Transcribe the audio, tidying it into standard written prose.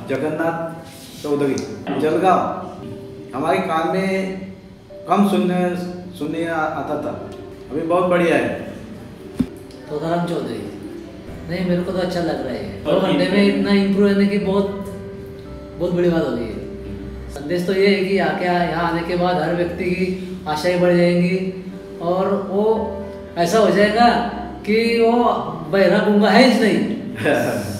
जगन्नाथ चौधरी, जलगांव। हमारे कान में कम सुनने आता था, अभी बहुत बढ़िया है। तोताराम चौधरी, नहीं मेरे को तो अच्छा लग रहा है। 2 घंटे में इतना इम्प्रूव होने की बहुत बड़ी बात हो गई है। संदेश तो ये है कि यहाँ आने के बाद हर व्यक्ति की आशाएं बढ़ जाएंगी और वो ऐसा हो जाएगा कि वो बहरा गूंगा है ही नहीं।